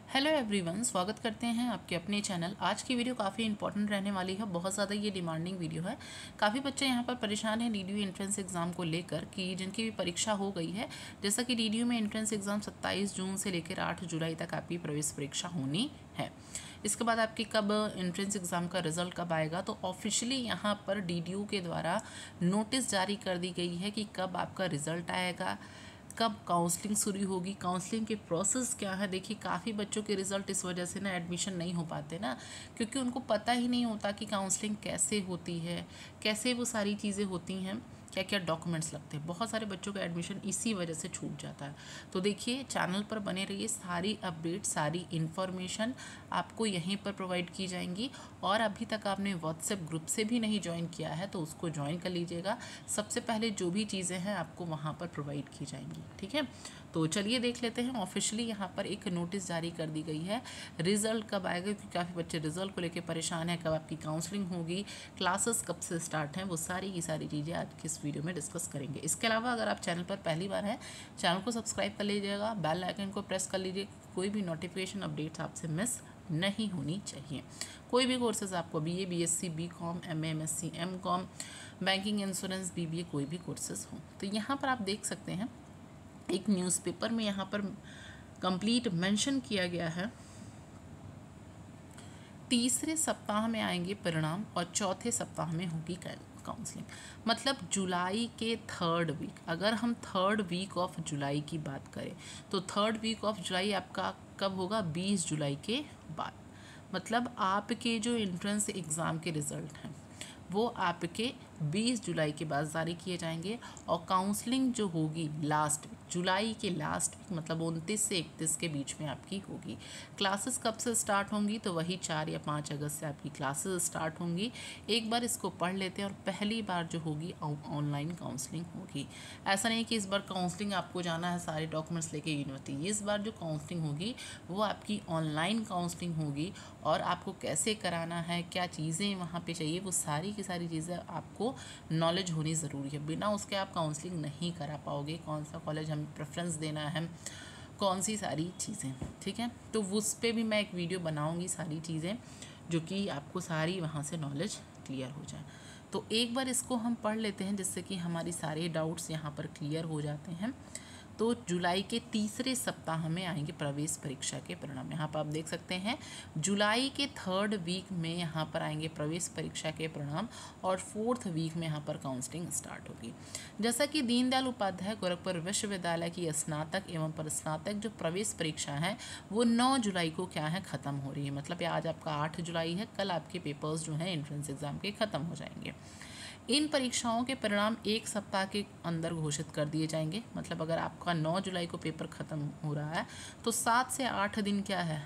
Hello everyone, स्वागत करते हैं आपके अपने चैनल। आज की वीडियो काफ़ी इंपॉर्टेंट रहने वाली है। बहुत ज़्यादा ये डिमांडिंग वीडियो है। काफ़ी बच्चे यहाँ पर परेशान हैं डीडीयू एंट्रेंस एग्ज़ाम को लेकर कि जिनकी भी परीक्षा हो गई है। जैसा कि डीडीयू में एंट्रेंस एग्ज़ाम 27 जून से लेकर 8 जुलाई तक आपकी प्रवेश परीक्षा होनी है। इसके बाद आपकी कब एंट्रेंस एग्ज़ाम का रिजल्ट कब आएगा, तो ऑफिशियली यहाँ पर डीडीयू के द्वारा नोटिस जारी कर दी गई है कि कब आपका रिज़ल्ट आएगा, कब काउंसलिंग शुरू होगी, काउंसलिंग के प्रोसेस क्या है। देखिए काफ़ी बच्चों के रिज़ल्ट इस वजह से ना एडमिशन नहीं हो पाते ना, क्योंकि उनको पता ही नहीं होता कि काउंसलिंग कैसे होती है, कैसे वो सारी चीज़ें होती हैं, क्या क्या डॉक्यूमेंट्स लगते हैं। बहुत सारे बच्चों का एडमिशन इसी वजह से छूट जाता है। तो देखिए चैनल पर बने रहिए, सारी अपडेट, सारी इन्फॉर्मेशन आपको यहीं पर प्रोवाइड की जाएंगी। और अभी तक आपने व्हाट्सएप ग्रुप से भी नहीं ज्वाइन किया है तो उसको ज्वाइन कर लीजिएगा। सबसे पहले जो भी चीज़ें हैं आपको वहाँ पर प्रोवाइड की जाएंगी, ठीक है। तो चलिए देख लेते हैं। ऑफिशियली यहाँ पर एक नोटिस जारी कर दी गई है, रिज़ल्ट कब आएगा, क्योंकि काफ़ी बच्चे रिज़ल्ट को लेकर परेशान हैं, कब आपकी काउंसलिंग होगी, क्लासेस कब से स्टार्ट हैं, वो सारी की सारी चीज़ें आज की इस वीडियो में डिस्कस करेंगे। इसके अलावा अगर आप चैनल पर पहली बार हैं, चैनल को सब्सक्राइब कर लीजिएगा, बेल आइकन को प्रेस कर लीजिए, कोई भी नोटिफिकेशन अपडेट्स आपसे मिस नहीं होनी चाहिए। कोई भी कोर्सेज आपको BA, BSc, BCom, MA, MSc, MCom, banking, insurance, BBA, कोई भी कोर्सेज हो, तो यहाँ पर आप देख सकते हैं एक न्यूज़पेपर में यहाँ पर कंप्लीट मेंशन किया गया है, तीसरे सप्ताह में आएंगे परिणाम और चौथे सप्ताह में होगी काउंसलिंग। मतलब जुलाई के थर्ड वीक, अगर हम थर्ड वीक ऑफ जुलाई की बात करें तो थर्ड वीक ऑफ जुलाई आपका कब होगा, 20 जुलाई के बाद। मतलब आपके जो एंट्रेंस एग्ज़ाम के रिज़ल्ट हैं वो आपके 20 जुलाई के बाद जारी किए जाएंगे। और काउंसलिंग जो होगी लास्ट वीक, जुलाई के लास्ट वीक, मतलब 29 से 31 के बीच में आपकी होगी। क्लासेस कब से स्टार्ट होंगी, तो वही 4 या 5 अगस्त से आपकी क्लासेस स्टार्ट होंगी। एक बार इसको पढ़ लेते हैं। और पहली बार जो होगी ऑनलाइन काउंसलिंग होगी। ऐसा नहीं कि इस बार काउंसलिंग आपको जाना है सारे डॉक्यूमेंट्स लेके यूनिवर्सिटी। इस बार जो काउंसलिंग होगी वो आपकी ऑनलाइन काउंसलिंग होगी। और आपको कैसे कराना है, क्या चीज़ें वहाँ पे चाहिए, वो सारी की सारी चीज़ें आपको नॉलेज होनी ज़रूरी है। बिना उसके आप काउंसलिंग नहीं करा पाओगे। कौन सा कॉलेज हमें प्रेफरेंस देना है, कौन सी सारी चीज़ें, ठीक है। तो उस पर भी मैं एक वीडियो बनाऊंगी, सारी चीज़ें जो कि आपको सारी वहाँ से नॉलेज क्लियर हो जाए। तो एक बार इसको हम पढ़ लेते हैं जिससे कि हमारी सारे डाउट्स यहाँ पर क्लियर हो जाते हैं। तो जुलाई के तीसरे सप्ताह में आएंगे प्रवेश परीक्षा के परिणाम। यहाँ पर आप देख सकते हैं जुलाई के थर्ड वीक में यहाँ पर आएंगे प्रवेश परीक्षा के परिणाम और फोर्थ वीक में यहाँ पर काउंसलिंग स्टार्ट होगी। जैसा कि दीनदयाल उपाध्याय गोरखपुर विश्वविद्यालय की स्नातक एवं परस्नातक जो प्रवेश परीक्षा है वो 9 जुलाई को क्या है ख़त्म हो रही है। मतलब आज आपका 8 जुलाई है, कल आपके पेपर्स जो हैं एंट्रेंस एग्ज़ाम के ख़त्म हो जाएंगे। इन परीक्षाओं के परिणाम एक सप्ताह के अंदर घोषित कर दिए जाएंगे। मतलब अगर आपका 9 जुलाई को पेपर ख़त्म हो रहा है तो 7 से 8 दिन क्या है,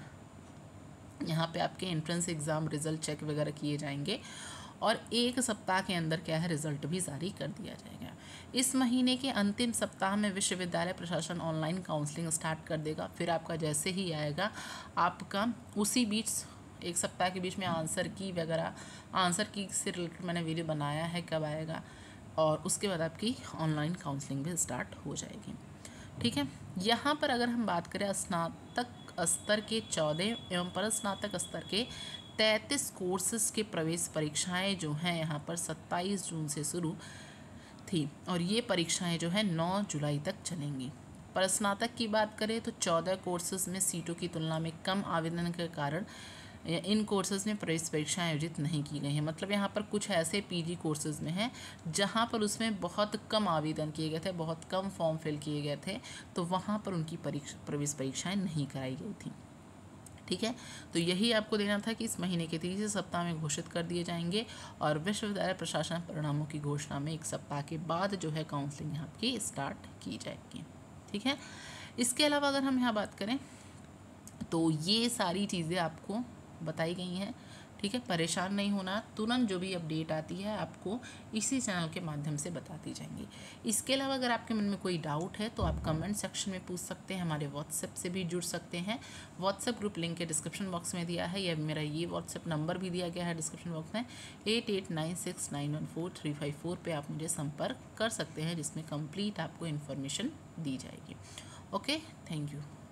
यहाँ पे आपके एंट्रेंस एग्ज़ाम रिज़ल्ट चेक वगैरह किए जाएंगे। और एक सप्ताह के अंदर क्या है, रिज़ल्ट भी जारी कर दिया जाएगा। इस महीने के अंतिम सप्ताह में विश्वविद्यालय प्रशासन ऑनलाइन काउंसलिंग स्टार्ट कर देगा। फिर आपका जैसे ही आएगा आपका उसी बीच एक सप्ताह के बीच में आंसर की वगैरह, आंसर की से रिलेटेड मैंने वीडियो बनाया है कब आएगा। और उसके बाद आपकी ऑनलाइन काउंसलिंग भी स्टार्ट हो जाएगी, ठीक है। यहाँ पर अगर हम बात करें स्नातक स्तर के 14 एवं परस्नातक स्तर के 33 कोर्सेज के प्रवेश परीक्षाएं जो हैं यहाँ पर 27 जून से शुरू थी और ये परीक्षाएं जो है 9 जुलाई तक चलेंगी। पर स्नातक की बात करें तो 14 कोर्सेज में सीटों की तुलना में कम आवेदन के कारण इन कोर्सेज़ में प्रवेश परीक्षाएं आयोजित नहीं की गई हैं। मतलब यहाँ पर कुछ ऐसे पीजी कोर्सेज़ में हैं जहाँ पर उसमें बहुत कम आवेदन किए गए थे, बहुत कम फॉर्म फिल किए गए थे, तो वहाँ पर उनकी प्रवेश परीक्षाएं नहीं कराई गई थी, ठीक है। तो यही आपको देना था कि इस महीने के तीसरे सप्ताह में घोषित कर दिए जाएंगे और विश्वविद्यालय प्रशासन परिणामों की घोषणा में एक सप्ताह के बाद जो है काउंसलिंग यहाँ की स्टार्ट की जाएगी, ठीक है। इसके अलावा अगर हम यहाँ बात करें तो ये सारी चीज़ें आपको बताई गई हैं, ठीक है। परेशान नहीं होना, तुरंत जो भी अपडेट आती है आपको इसी चैनल के माध्यम से बताती जाएंगी। इसके अलावा अगर आपके मन में कोई डाउट है तो आप कमेंट सेक्शन में पूछ सकते हैं, हमारे व्हाट्सएप से भी जुड़ सकते हैं। व्हाट्सएप ग्रुप लिंक के डिस्क्रिप्शन बॉक्स में दिया है, या मेरा ये व्हाट्सएप नंबर भी दिया गया है डिस्क्रिप्शन बॉक्स में, 8896914354 पे आप मुझे संपर्क कर सकते हैं, जिसमें कंप्लीट आपको इन्फॉर्मेशन दी जाएगी। Okay, thank you.